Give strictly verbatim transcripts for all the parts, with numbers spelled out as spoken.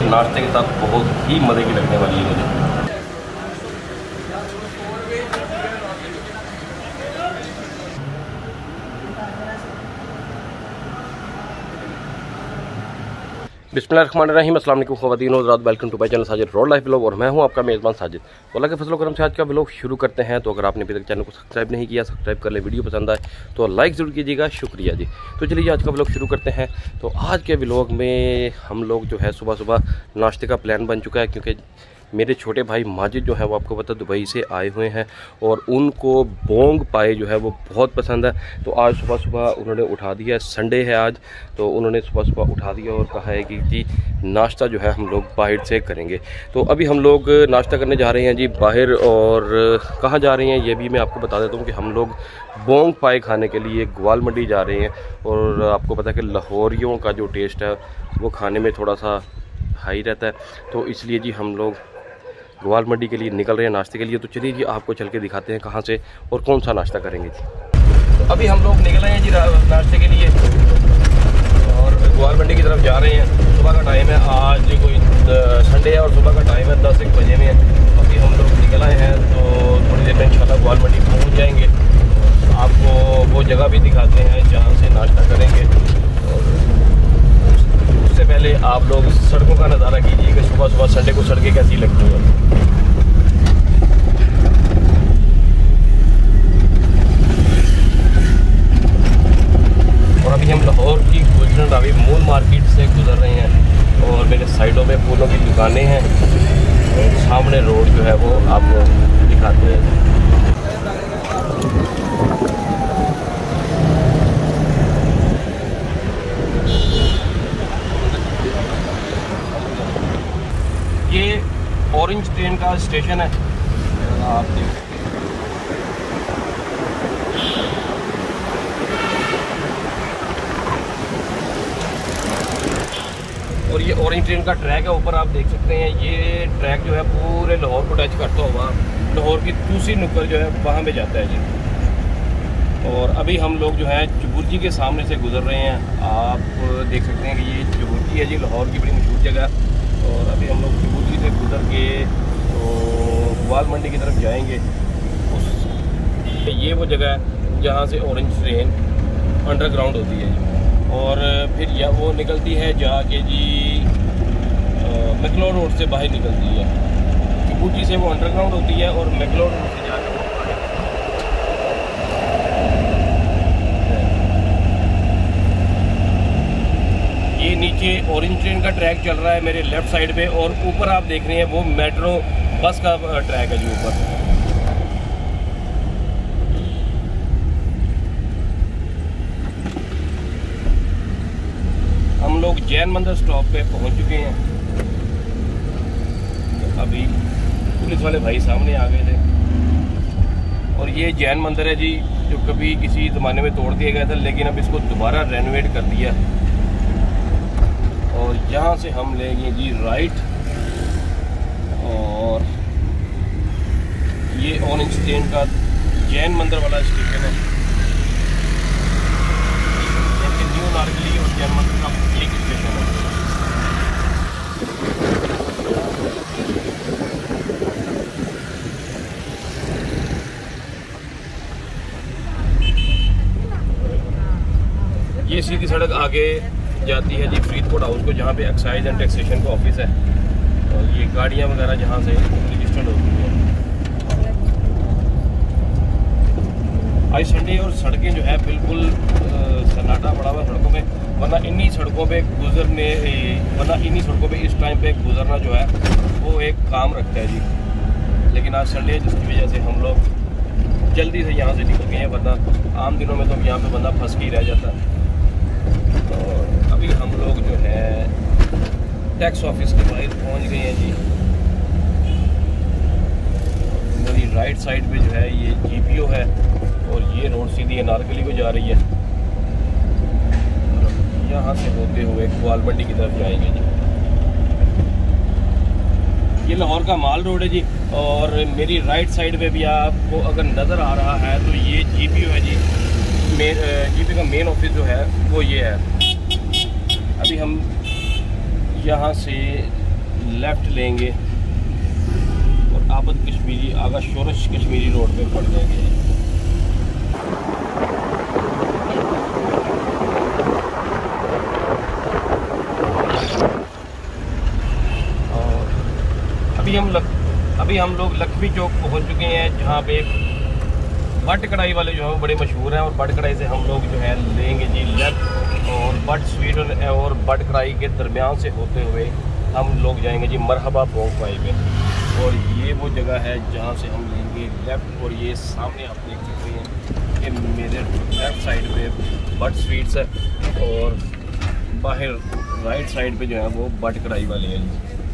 नाश्ते के साथ बहुत ही मज़े की लगने वाली है मुझे। बिस्मिल्लाहिर्रहमानिर्रहीम, अस्सलाम वालेकुम ख़वातीन और हज़रात, welcome to my channel Sajid road life vlog और मैं हूं आपका मेज़बान साजिद। तो अल्लाह के फजल करम से आज का व्लॉग शुरू करते हैं। तो अगर आपने अभी तक चैनल को सब्सक्राइब नहीं किया, सब्सक्राइब कर लें। वीडियो पसंद आए तो लाइक ज़रूर कीजिएगा, शुक्रिया जी। तो चलिए आज का व्लॉग शुरू करते हैं। तो आज के व्लॉग में हम लोग जो है सुबह सुबह नाश्ते का प्लान बन चुका है, क्योंकि मेरे छोटे भाई माजिद जो है वो आपको पता दुबई से आए हुए हैं और उनको बोंग पाए जो है वो बहुत पसंद है। तो आज सुबह सुबह उन्होंने उठा दिया, संडे है आज, तो उन्होंने सुबह सुबह उठा दिया और कहा है कि जी नाश्ता जो है हम लोग बाहर से करेंगे। तो अभी हम लोग नाश्ता करने जा रहे हैं जी बाहर, और कहाँ जा रहे हैं ये भी मैं आपको बता देता हूँ कि हम लोग बोंग पाए खाने के लिए ग्वाल मंडी जा रहे हैं। और आपको पता है कि लाहौरियों का जो टेस्ट है वो खाने में थोड़ा सा हाई रहता है, तो इसलिए जी हम लोग ग्वाल मंडी के लिए निकल रहे हैं नाश्ते के लिए। तो चलिए जी आपको चल के दिखाते हैं कहाँ से और कौन सा नाश्ता करेंगे जी। तो अभी हम लोग निकले हैं जी नाश्ते के लिए और ग्वाल मंडी की तरफ जा रहे हैं। सुबह का टाइम है, आज कोई संडे है और सुबह का टाइम है दस एक बजे में है। अभी हम लोग निकल आए हैं, तो थोड़ी देर में इंशाल्लाह ग्वाल मंडी पहुँच जाएंगे। आपको वो जगह भी दिखाते हैं जहाँ से नाश्ता करेंगे। और उससे पहले आप लोग सड़कों का नज़ारा कीजिए कि सुबह सुबह संडे को सड़कें कैसी लगती हैं। और अभी हम लाहौर की गुलशन रावी मूल मार्केट से गुजर रहे हैं और मेरे साइडों में फूलों की दुकानें हैं और सामने रोड जो है वो आपको दिखाते हैं। ये ऑरेंज ट्रेन का स्टेशन है, आप देख सकते हैं। और ये ऑरेंज ट्रेन का ट्रैक है, ऊपर आप देख सकते हैं। ये ट्रैक जो है पूरे लाहौर को टच करता हुआ लाहौर की दूसरी नुक्कड़ जो है वहाँ पे जाता है जी। और अभी हम लोग जो है चुबुर्जी के सामने से गुजर रहे हैं। आप देख सकते हैं कि ये चुबुर्जी है जी, लाहौर की बड़ी मशहूर जगह। और अभी हम लोग चुबुर्जी से गुजर के तो ग्वाल मंडी की तरफ जाएंगे। उस ये वो जगह है जहाँ से ऑरेंज ट्रेन अंडरग्राउंड होती है जी। और फिर या वो निकलती है जाके जी मैक्लोर रोड से बाहर निकलती है। चुबुर्जी से वो अंडरग्राउंड होती है और मैक्लोर रोड से जाके ये नीचे ऑरेंज ट्रेन का ट्रैक चल रहा है मेरे लेफ्ट साइड पे, और ऊपर आप देख रहे हैं वो मेट्रो बस का ट्रैक है जी ऊपर। हम लोग जैन मंदिर स्टॉप पे पहुंच चुके हैं। तो अभी पुलिस वाले भाई सामने आ गए थे। और ये जैन मंदिर है जी, जो कभी किसी ज़माने में तोड़ दिया गया था, लेकिन अब इसको दोबारा रेनोवेट कर दिया। और यहाँ से हम लेंगे जी राइट, और ये ऑरेंज ट्रेन का जैन मंदिर वाला स्टेशन है। न्यू नारगली और जैन मंदिर का एक स्टेशन है। ये सीधी सड़क आगे जाती है जी फरीदकोट हाउस को, जहाँ पे एक्साइज एंड टैक्सेशन का ऑफिस है। और ये गाड़ियाँ वगैरह जहाँ से रजिस्टर्ड होती हैं। आज संडे और सड़कें जो है बिल्कुल सन्नाटा पड़ा हुआ सड़कों में, वरना इन्हीं सड़कों पे गुजरने वरना इन्हीं सड़कों पे इस टाइम पे गुजरना जो है वो एक काम रखता है जी। लेकिन आज संडे है जिसकी वजह से हम लोग जल्दी से यहाँ से निकल गए हैं, वरना आम दिनों में तो यहाँ पे बंदा फंस के ही रह जाता है। तो अभी हम लोग जो है टैक्स ऑफिस के बाहर पहुंच गए हैं जी। मेरी राइट साइड पे जो है ये जीपीओ है और ये रोड सीधी नारगली को जा रही है। यहाँ से होते हुए ग्वाल मंडी की तरफ जाएंगे जी। ये लाहौर का माल रोड है जी। और मेरी राइट साइड पे भी आपको अगर नज़र आ रहा है तो ये जीपीओ है जी। मेन जीपीओ का मेन ऑफिस जो है वो ये है। अभी हम यहाँ से लेफ़्ट लेंगे और आबद कश्मीरी आगा शोरश कश्मीरी रोड पे पड़ जाएंगे। और अभी हम लग अभी हम लोग लक्ष्मी चौक पहुंच चुके हैं, जहाँ पे बट कढ़ाई वाले जो है वो बड़े मशहूर हैं। और बट कढ़ाई से हम लोग जो है लेंगे जी लेफ्ट, और बट स्वीट और बट कढ़ाई के दरमियान से होते हुए हम लोग जाएंगे जी मरहबा बोंग पाई पे। और ये वो जगह है जहाँ से हम लेंगे लेफ़्ट। और ये सामने आप देख सकते हैं कि मेरे लेफ़्ट साइड पे बट स्वीट्स है और बाहर राइट साइड पे जो है वो बट कढ़ाई वाले हैं।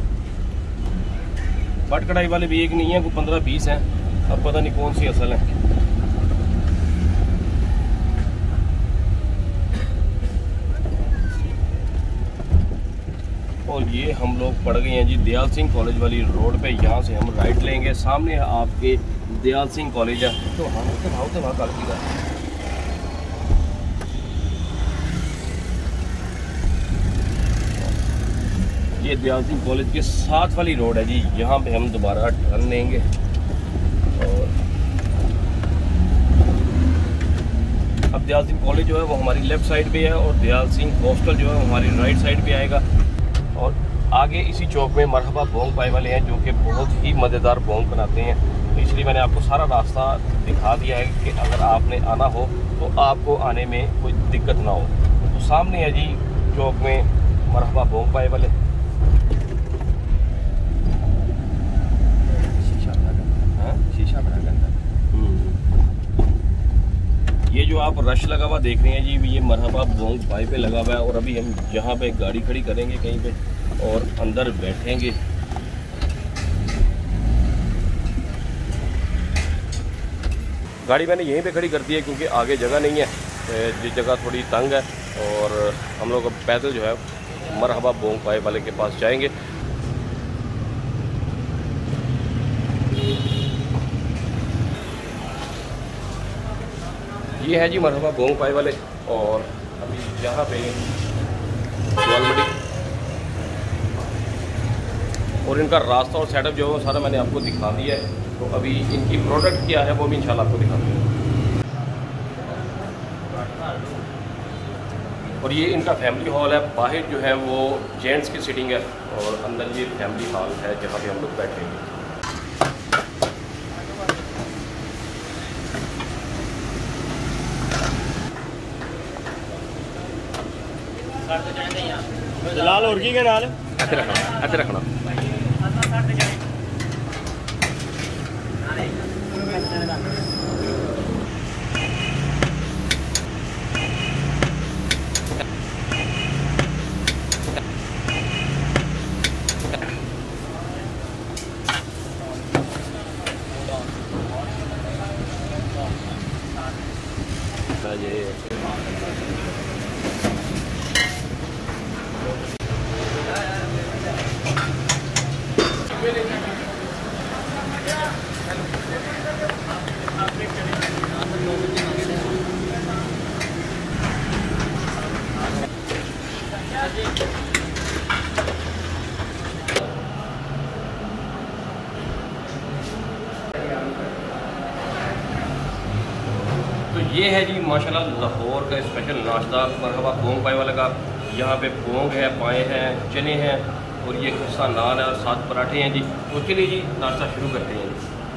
बट कढ़ाई वाले भी एक नहीं है, वो पंद्रह बीस हैं, अब पता नहीं कौन सी असल है। और ये हम लोग पड़ गए हैं जी दयाल सिंह कॉलेज वाली रोड पे। यहाँ से हम राइट लेंगे, सामने आपके दयाल सिंह कॉलेज है। तो हम तो भाव तो वहाँ काल की ये दयाल सिंह कॉलेज के साथ वाली रोड है जी, यहाँ पे हम दोबारा टर्न लेंगे। और अब दयाल सिंह कॉलेज जो है वो हमारी लेफ़्ट साइड पे है और दयाल सिंह हॉस्टल जो है वो हमारी राइट साइड पे आएगा। और आगे इसी चौक में मरहबा बोंग पाई वाले हैं, जो कि बहुत ही मज़ेदार बोंग बनाते हैं। तो इसलिए मैंने आपको सारा रास्ता दिखा दिया है कि अगर आपने आना हो तो आपको आने में कोई दिक्कत ना हो। तो सामने है जी चौक में मरहबा बोंग पाई वाले। शीशा बना ये जो आप रश लगा हुआ देख रहे हैं जी, ये मरहबा बोंग पाई पे लगा हुआ है। और अभी हम यहाँ पे गाड़ी खड़ी करेंगे कहीं पे और अंदर बैठेंगे। गाड़ी मैंने यहीं पे खड़ी कर दी है क्योंकि आगे जगह नहीं है, जिस जगह थोड़ी तंग है। और हम लोग अब पैदल जो है मरहबा बोंग पाई वाले के पास जाएंगे। ये है जी मरहबा बोंग पाई वाले। और अभी यहाँ पे गोलमंडी और इनका रास्ता और सेटअप जो है वो सारा मैंने आपको दिखा दिया है। तो अभी इनकी प्रोडक्ट क्या है वो भी इंशाल्लाह आपको दिखा दूँगा। और ये इनका फैमिली हॉल है, बाहर जो है वो जेंट्स की सीटिंग है और अंदर ये फैमिली हॉल है जहाँ पे हम लोग बैठेंगे। लाल और की के नाल ऐसे रखना ऐसे रखना ये तो ये है जी माशाल्लाह लाहौर का स्पेशल नाश्ता मरहबा बोंग पाई वाला का। यहाँ पे बोंग है, पाए हैं, चने हैं और ये खस्ता नान है और साथ पराठे हैं जी। तो चलिए जी नाश्ता शुरू करते हैं।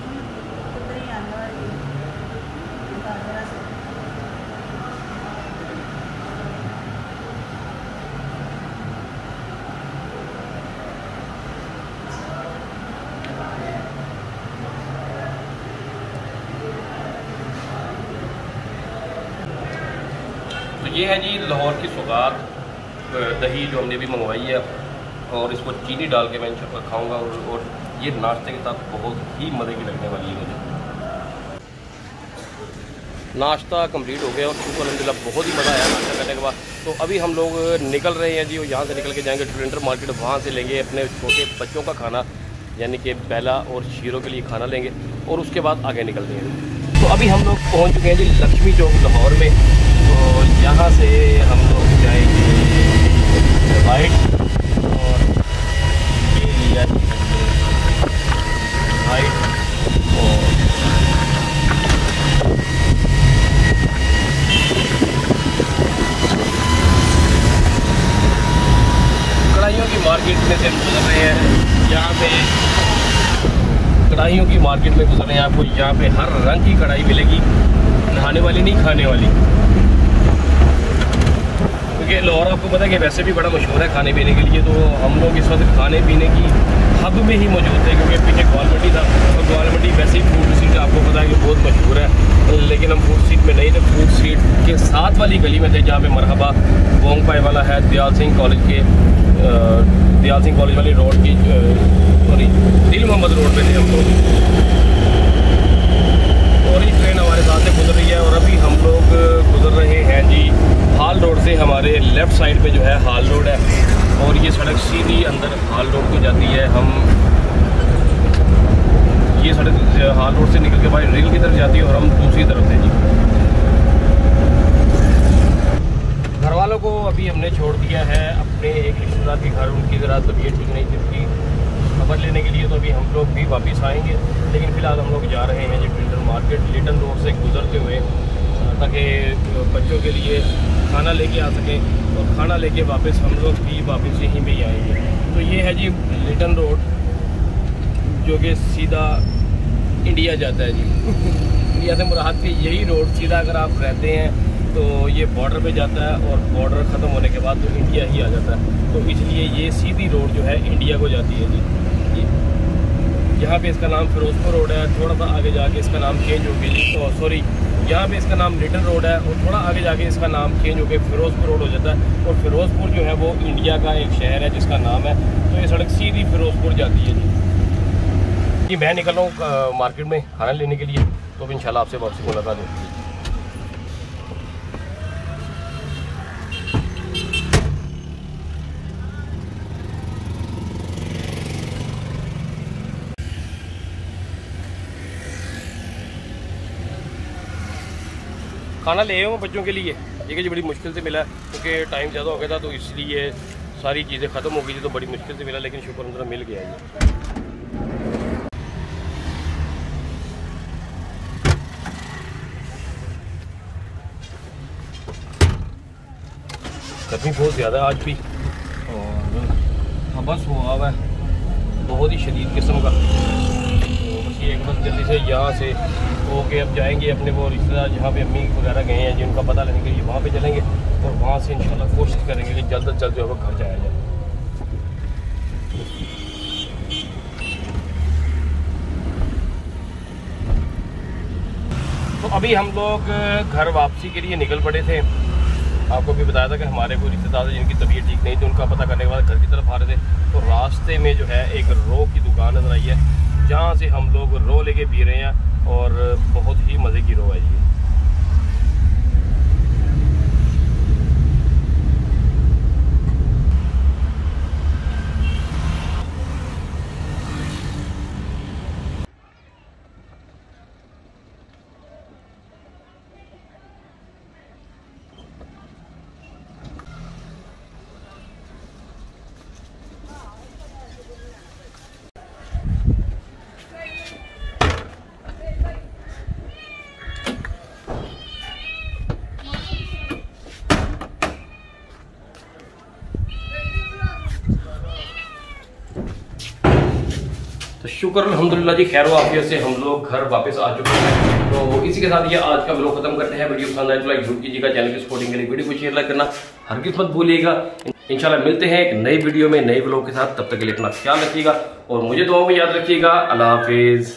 तो ये है जी लाहौर की सौगात दही जो हमने भी मंगवाई है और इसको चीनी डाल के मैं इंशाल्लाह खाऊंगा। और, और ये नाश्ते के साथ बहुत ही मज़े की लगने वाली है मुझे। नाश्ता कंप्लीट हो गया और अल्हम्दुलिल्लाह बहुत ही मज़ा आया नाश्ता करने के बाद। तो अभी हम लोग निकल रहे हैं जी और यहाँ से निकल के जाएंगे टुरेंटर मार्केट, वहाँ से लेंगे अपने छोटे बच्चों का खाना यानी कि बेला और शीरों के लिए खाना लेंगे और उसके बाद आगे निकलते हैं। तो अभी हम लोग पहुँच चुके हैं जी लक्ष्मी चौक लाहौर में। तो यहाँ से हम लोग जाएंगे राइट और ये मार्केट में से गुजर रहे हैं। यहाँ पे कढ़ाइयों की मार्केट में गुजर रहे हैं। आपको यहाँ पे हर रंग की कढ़ाई मिलेगी, नहाने वाली नहीं, खाने वाली। क्योंकि लाहौर आपको पता है कि वैसे भी बड़ा मशहूर है खाने पीने के लिए, तो हम लोग इस वक्त खाने पीने की हब में ही मौजूद थे। क्योंकि पीछे ग्वालमंडी था, और ग्वालमंडी वैसे ही फूड स्ट्रीट आपको पता है कि बहुत मशहूर है, लेकिन हम फूड स्ट्रीट में नहीं थे। फूड स्ट्रीट के साथ वाली गली में थे, जहाँ पे मरहबा बोंग पाए वाला है, दयाल सिंह कॉलेज के दयाल सिंह कॉलेज वाली रोड की, सॉरी दिल मोहम्मद रोड पे थे हम लोग। और ये ट्रेन हमारे साथ से गुजर रही है, और अभी हम लोग गुजर रहे हैं जी हाल रोड से। हमारे लेफ़्ट साइड पे जो है हाल रोड है, और ये सड़क सीधी अंदर हाल रोड को जाती है। हम ये सड़क हाल रोड से निकल के भाई रेल की तरफ जाती है, और हम दूसरी तरफ से जी। घर वालों को अभी हमने छोड़ दिया है अपने एक रिश्तेदार के घर, उनकी ज़रा तबीयत ठीक नहीं थी, उनकी खबर लेने के लिए। तो अभी हम लोग भी वापस आएंगे, लेकिन फ़िलहाल हम लोग जा रहे हैं जी टिल्टन मार्केट, लिटन रोड से गुजरते हुए, ताकि बच्चों के लिए खाना लेके आ सकें, और खाना लेके वापस हम लोग भी वापस यहीं पे ही आएंगे। तो ये है जी लिटन रोड, जो कि सीधा इंडिया जाता है जी। इंडिया से मुराद की यही रोड, सीधा अगर आप रहते हैं तो ये बॉर्डर पे जाता है, और बॉर्डर ख़त्म होने के बाद तो इंडिया ही आ जाता है। तो इसलिए ये सीधी रोड जो है इंडिया को जाती है जी। यहाँ पे इसका नाम फिरोजपुर रोड है, थोड़ा सा आगे जाके इसका नाम चेंज हो गया जी, तो सॉरी यहाँ पे इसका नाम लिटन रोड है, और थोड़ा आगे जाके इसका नाम चेंज हो गया फिरोजपुर रोड हो जाता है। और फिरोजपुर जो है वो इंडिया का एक शहर है जिसका नाम है, तो ये सड़क सीधी फिरोजपुर जाती है जी। जी मैं निकल रहा हूँ मार्केट में खाना लेने के लिए, तो अब इंशाल्लाह आपसे वापसी मुलाकात होगी। खाना ले आए हूँ बच्चों के लिए, ठीक है जी। बड़ी मुश्किल से मिला, क्योंकि टाइम ज़्यादा हो गया था, तो इसलिए सारी चीज़ें ख़त्म हो गई थी, तो बड़ी मुश्किल से मिला, लेकिन शुक्र अंदर मिल गया ये। गर्मी बहुत ज़्यादा आज भी, और हबस हुआ हुआ है बहुत ही शदीद किस्म का। तो बस ये एक बस जल्दी से यहाँ से ओके अब जाएंगे अपने वो रिश्तेदार जहाँ पे अम्मी वगैरह गए हैं जिनका पता लेने के लिए, वहाँ पे चलेंगे, और वहाँ से इंशाल्लाह कोशिश करेंगे कि जल्द से जल्द जो है घर जाया जाए। तो अभी हम लोग घर वापसी के लिए निकल पड़े थे। आपको भी बताया था कि हमारे कोई रिश्तेदार जिनकी तबीयत ठीक नहीं थी, उनका पता करने के बाद घर की तरफ आ रहे थे, तो रास्ते में जो है एक रो की दुकान नजर आई है, जहाँ से हम लोग रो लेके पी रहे हैं, और बहुत ही मज़े की रो है ये। तो शुक्र अल्हम्दुलिल्लाह जी, खैर वाफियत से हम लोग घर वापस आ चुके हैं। तो इसी के साथ ये आज का व्लॉग खत्म करते हैं। वीडियो पसंद आए तो लाइक जरूर कीजिएगा, चैनल की सपोर्टिंग के लिए वीडियो को शेयर लाइक करना हरगिज़ मत भूलिएगा। इंशाल्लाह मिलते हैं एक नई वीडियो में नए व्लॉग के साथ, तब तक के लिए अपना ख्याल रखिएगा और मुझे दुआओं में याद रखिएगा। अल्लाह हाफिज़।